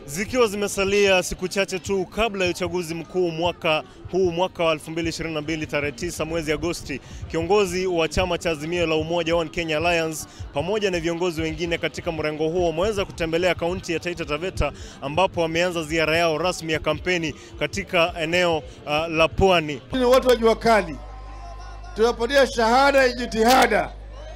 Zikiwa zimesalia siku chache tu kabla ya uchaguzi mkuu mwaka wa 2022 tarehe 9 mwezi Agosti, kiongozi wa chama cha Azimio la Umoja One Kenya Alliance pamoja na viongozi wengine katika mrengo huo wameweza kutembelea kaunti ya Taita Taveta, ambapo wameanza ziara yao rasmi ya kampeni katika eneo la Pwani. Ni watu wa jua kali, tunapatia shahada ya jitihada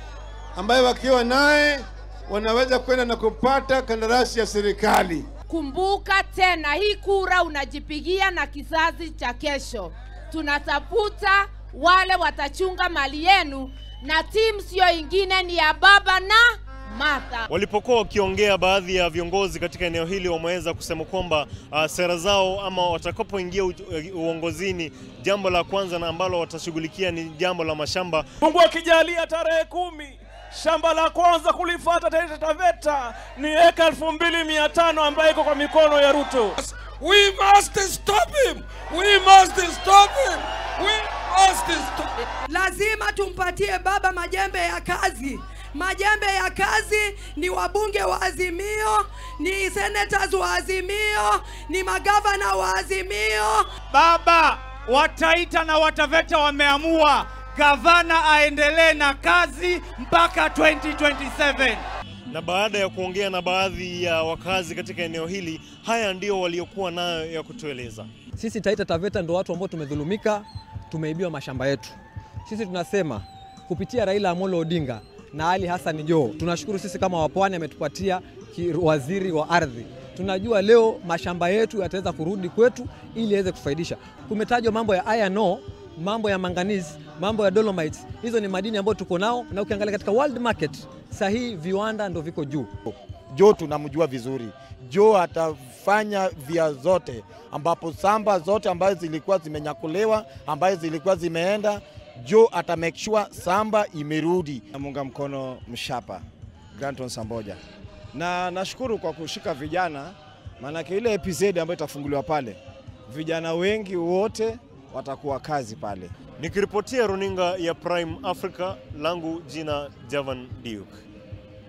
ambayo wakiwa naye wanaweza kwenda na kupata kandarasi ya serikali. Kumbuka tena, hii kura unajipigia na kizazi cha kesho. Tunatafuta wale watachunga mali yenu, na timu sio ingine, ni ya Baba na Martha. Walipokuwa wakiongea, baadhi ya viongozi katika eneo hili wameweza kusema kwamba sera zao ama watakapoingia uongozini, jambo la kwanza na ambalo watashughulikia ni jambo la mashamba. Mungu akijalia tarehe 10, shamba la kwanza kulifuata Taita Taveta ni eka 2500 ambayo iko kwa mikono ya Ruto. We must stop him. We must stop him. We must stop him. Lazima tumpatie baba majembe ya kazi. Majembe ya kazi ni wabunge wa Azimio, ni senators wa Azimio, ni magavana wa Azimio. Baba wa Taita na wa Taveta wameamua gavana aendelee na kazi mpaka 2027. Na baada ya kuongea na baadhi ya wakazi katika eneo hili, haya ndio waliokuwa nayo ya kutueleza. Sisi Taita Taveta ndio watu ambao tumedhulumika, tumeibiwa mashamba yetu. Sisi tunasema kupitia Raila Amolo Odinga na Ali Hassan Joho, tunashukuru sisi kama wapwani ametupatia waziri wa ardhi. Tunajua leo mashamba yetu yataweza kurudi kwetu ili yaweze kufaidisha. Kumetajwa mambo ya iron ore, mambo ya manganese, mambo ya dolomites. Hizo ni madini ambayo tuko nao, na ukiangalia katika world market sahihi viwanda ndio viko juu. Joho tunamjua vizuri. Joho atafanya via zote, ambapo samba zote ambazo zilikuwa zimenyakulewa, ambazo zilikuwa zimeenda, Joho ata make sure samba imerudi. Namunga mkono Mshapa Granton Samboja, na nashukuru kwa kushika vijana, maana ile episode ambayo itafunguliwa pale, vijana wengi wote watakuwa kazi pale. Nikiripotia runinga ya Prime Africa, langu jina Javan Diuk.